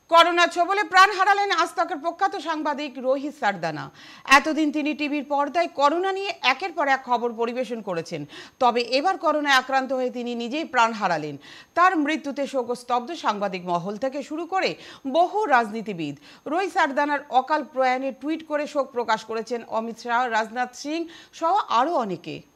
Corona ছোবলে প্রাণ হারালেন আজ তকের প্রখ্যাত সাংবাদিক রোহিত সারদানা। এতদিন তিনি টিভির পর্দায় করোনা নিয়ে একের পর এক খবর পরিবেশন করেছেন, তবে এবার করোনায় আক্রান্ত হয়ে তিনি নিজেই প্রাণ হারালেন। তার মৃত্যুতে শোকস্তব্ধ সাংবাদিক মহল থেকে শুরু করে বহু রাজনীতিবিদ। রোহিত সারদানার অকাল প্রয়াণে টুইট করে শোক প্রকাশ করেছেন অমিত শাহ, রাজনাথ সিং সহ আরও অনেকে।